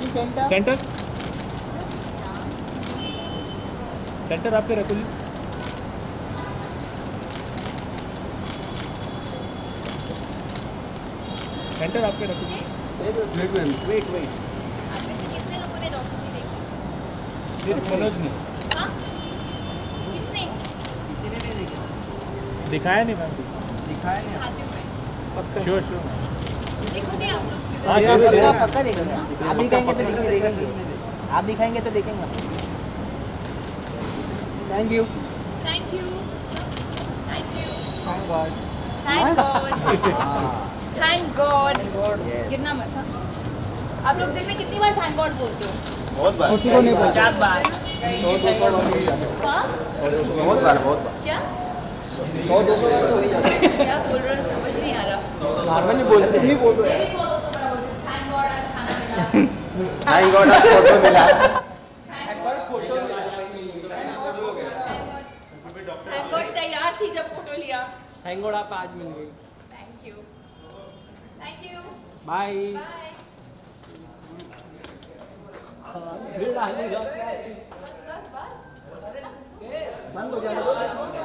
Centre centre आप पे रखो जी। सेंटर आप पे रखो जी। वेट कितने लोगों ने डॉक्टर जी देखी? सिर्फ मनोज ने। हाँ? किसने? किसी ने नहीं देखा। दिखाया नहीं मैम। दिखाया नहीं खाते हुए पक्का श्योर श्योर। देखो दे आप लोग फिर। हाँ, पक्का देखेंगे। आप दिखाएंगे तो देखेंगे। आप दिखाएंगे तो देखेंगे। Thank you. Thank you thank you thank God. Thank God thank God. गिरना मत हाँ। आप लोग दिन में कितनी बार थैंक गॉड बोलते हो? बहुत बार। उसी को नहीं बोलते। 50 बार। 100-200 बार। हाँ? बहुत बार बहुत बार। क्या 100-200 बार हो ही जाता है। क्या बोल रहे हो समझ नहीं आ रहा। नॉर्मली बोलते हैं। बोल रहे मैं भी 100-200 बार बोलती हूँ थैंक गॉड आज खाना मिला। थैंक गॉड आज फोटो मिला। थैंक गॉड तैयार थी जब फोटो लिया। थैंक गॉड आप आज मिल गई। Thank you bye. बाय। बंद हो जाएगा।